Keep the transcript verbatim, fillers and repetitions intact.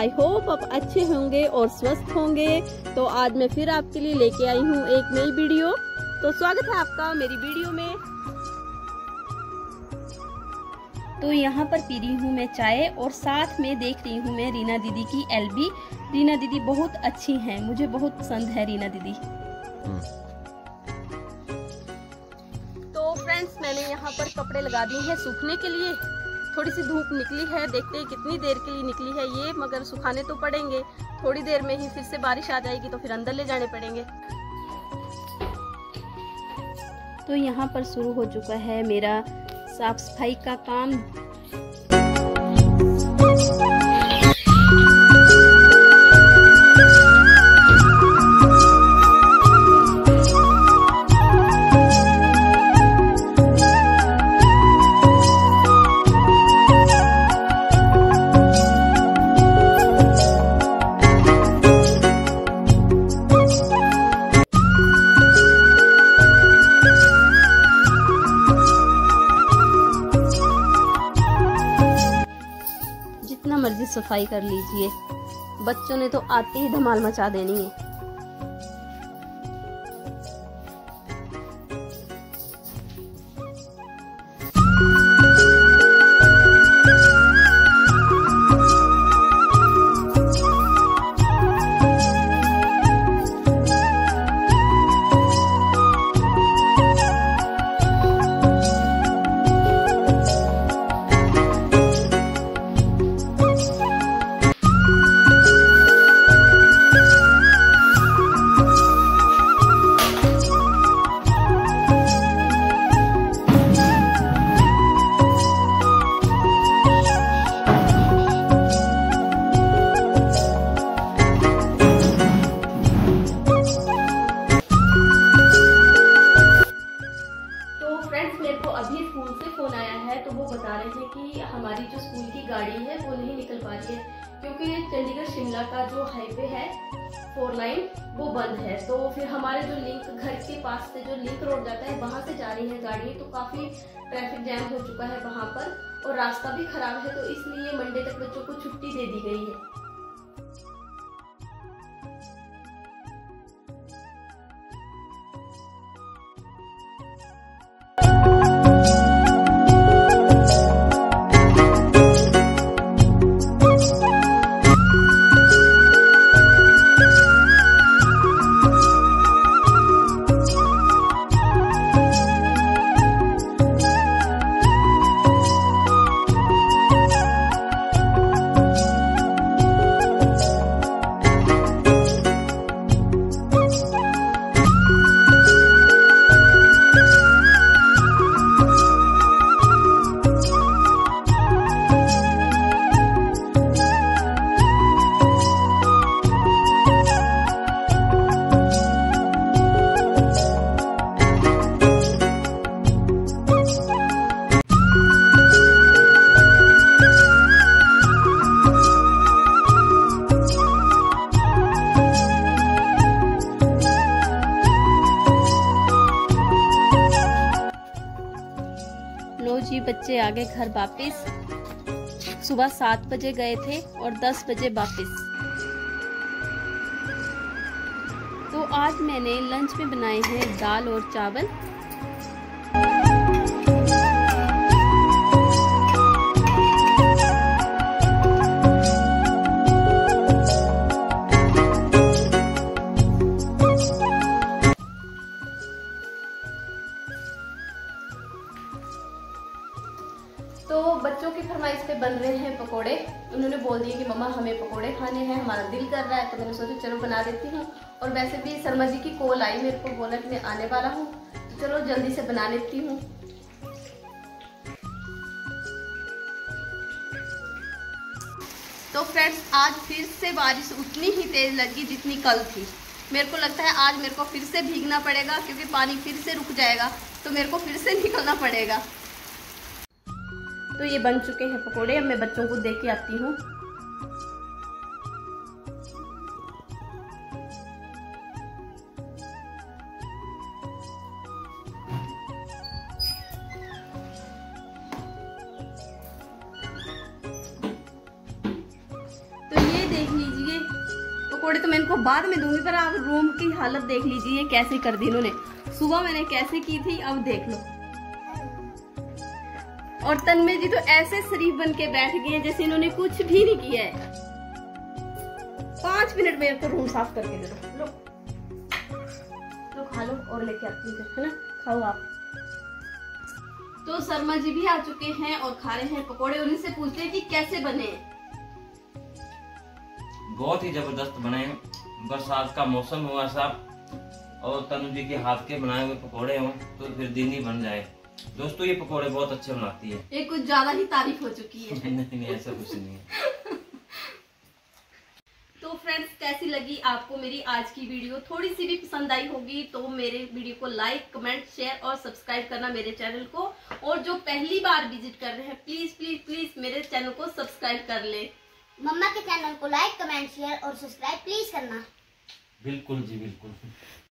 I hope आप अच्छे होंगे और स्वस्थ होंगे। तो आज मैं फिर आपके लिए लेके आई हूँ एक नई वीडियो। तो स्वागत है आपका मेरी वीडियो में। तो यहाँ पर पी रही हूँ मैं चाय और साथ में देख रही हूँ मैं रीना दीदी की एलबी। रीना दीदी बहुत अच्छी हैं, मुझे बहुत पसंद है रीना दीदी। तो फ्रेंड्स मैंने यहाँ पर कपड़े लगा दिए हैं सूखने के लिए। थोड़ी सी धूप निकली है, देखते हैं कितनी देर के लिए निकली है ये, मगर सुखाने तो पड़ेंगे। थोड़ी देर में ही फिर से बारिश आ जाएगी तो फिर अंदर ले जाने पड़ेंगे। तो यहाँ पर शुरू हो चुका है मेरा साफ सफाई का काम। जितना मर्जी सफाई कर लीजिए, बच्चों ने तो आते ही धमाल मचा देनी है। मेरे को अभी स्कूल से फोन आया है, तो वो बता रहे थे कि हमारी जो स्कूल की गाड़ी है वो नहीं निकल पा रही है, क्योंकि चंडीगढ़ शिमला का जो हाईवे है फोर लाइन वो बंद है। तो फिर हमारे जो लिंक घर के पास से जो लिंक रोड जाता है वहां से जा रही है गाड़ी, तो काफी ट्रैफिक जैम हो चुका है वहां पर और रास्ता भी खराब है, तो इसलिए मंडे तक बच्चों को छुट्टी दे दी गई है। लो जी बच्चे आ गए घर वापिस। सुबह सात बजे गए थे और दस बजे वापिस। तो आज मैंने लंच में बनाए हैं दाल और चावल। तो बच्चों की फरमाइश पे बन रहे हैं पकोड़े। उन्होंने बोल दिया कि मम्मा हमें पकोड़े खाने हैं, हमारा दिल कर रहा है, तो मैंने सोचा चलो बना देती हूँ। और वैसे भी शर्मा जी की कॉल आई, मेरे को बोला कि मैं आने वाला हूँ, तो चलो जल्दी से बना लेती हूँ। तो फ्रेंड्स आज फिर से बारिश उतनी ही तेज लगी जितनी कल थी। मेरे को लगता है आज मेरे को फिर से भीगना पड़ेगा, क्योंकि पानी फिर से रुक जाएगा तो मेरे को फिर से निकलना पड़ेगा। तो ये बन चुके हैं पकोड़े, अब मैं बच्चों को दे के आती हूँ। पकौड़े तो मैं इनको बाद में दूंगी, पर आप रूम की हालत देख लीजिए कैसे कर दी इन्होंने। सुबह मैंने कैसे की थी, अब देख लो। और तन्मय जी तो ऐसे शरीफ बन के बैठ गए हैं जैसे इन्होंने कुछ भी नहीं किया है। पांच मिनट में तो रूम साफ करके दे दो। लो तो खा लो और लेके आती है ना, खाओ आप। तो शर्मा जी भी आ चुके हैं और खा रहे हैं पकोड़े, और इनसे पूछते हैं कि कैसे बने। बहुत ही जबरदस्त बने। बरसात का मौसम हुआ साहब, और तनु जी के हाथ के बनाए हुए पकोड़े हों तो फिर दिन ही बन जाए। दोस्तों ये पकोड़े बहुत अच्छे बनाती है। ये कुछ ज्यादा ही तारीफ हो चुकी है। नहीं नहीं ऐसा कुछ नहीं है। तो फ्रेंड्स, कैसी लगी आपको मेरी आज की वीडियो? थोड़ी सी भी पसंद आई होगी तो मेरे वीडियो को लाइक, कमेंट, शेयर और सब्सक्राइब करना मेरे चैनल को। और जो पहली बार विजिट कर रहे हैं प्लीज प्लीज प्लीज मेरे चैनल को सब्सक्राइब कर ले। मम्मा के चैनल को लाइक, कमेंट, शेयर और सब्सक्राइब प्लीज करना। बिल्कुल जी बिल्कुल।